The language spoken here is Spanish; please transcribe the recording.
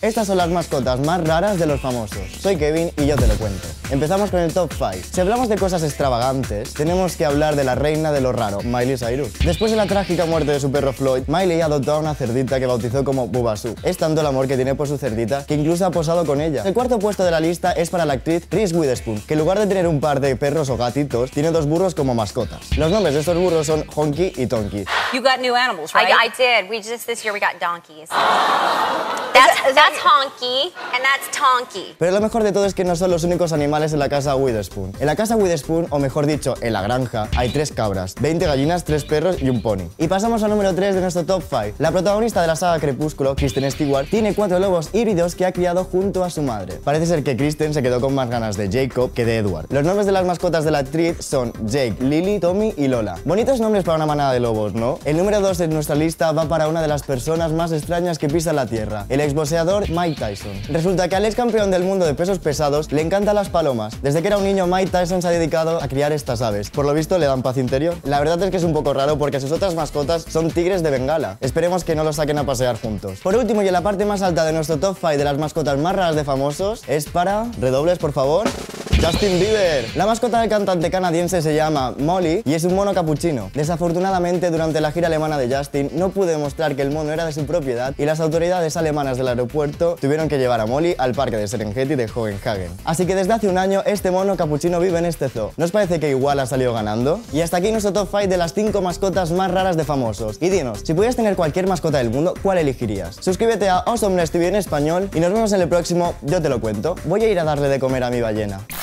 Estas son las mascotas más raras de los famosos. Soy Kevin y yo te lo cuento. Empezamos con el top 5. Si hablamos de cosas extravagantes, tenemos que hablar de la reina de lo raro, Miley Cyrus. Después de la trágica muerte de su perro Floyd, Miley adoptó a una cerdita que bautizó como Bubasú. Es tanto el amor que tiene por su cerdita que incluso ha posado con ella. El cuarto puesto de la lista es para la actriz Reese Witherspoon, que en lugar de tener un par de perros o gatitos, tiene dos burros como mascotas. Los nombres de estos burros son Honky y Tonky. You got new animals, right? I did. This year we got donkeys. That's Honky and that's Tonky. Pero lo mejor de todo es que no son los únicos animales en la casa Witherspoon. En la casa Witherspoon, o mejor dicho, en la granja, hay 3 cabras, 20 gallinas, 3 perros y un pony. Y pasamos al número 3 de nuestro top 5. La protagonista de la saga Crepúsculo, Kristen Stewart, tiene 4 lobos híbridos que ha criado junto a su madre. Parece ser que Kristen se quedó con más ganas de Jacob que de Edward. Los nombres de las mascotas de la actriz son Jake, Lily, Tommy y Lola. Bonitos nombres para una manada de lobos, ¿no? El número 2 de nuestra lista va para una de las personas más extrañas que pisa la tierra, el exboxeador Mike Tyson. Resulta que al ex campeón del mundo de pesos pesados le encantan las palomas. Desde que era un niño, Mike Tyson se ha dedicado a criar estas aves. Por lo visto le dan paz interior. La verdad es que es un poco raro porque sus otras mascotas son tigres de Bengala. Esperemos que no los saquen a pasear juntos. Por último, y en la parte más alta de nuestro top 5 de las mascotas más raras de famosos, es para... redobles, por favor. Justin Bieber. La mascota del cantante canadiense se llama Molly y es un mono capuchino. Desafortunadamente, durante la gira alemana de Justin, no pudo demostrar que el mono era de su propiedad y las autoridades alemanas del aeropuerto tuvieron que llevar a Molly al parque de Serengeti de Copenhagen. Así que desde hace un año, este mono capuchino vive en este zoo. ¿No os parece que igual ha salido ganando? Y hasta aquí nuestro top 5 de las 5 mascotas más raras de famosos. Y dinos, si pudieras tener cualquier mascota del mundo, ¿cuál elegirías? Suscríbete a Awesomeness TV en español y nos vemos en el próximo Yo Te Lo Cuento. Voy a ir a darle de comer a mi ballena.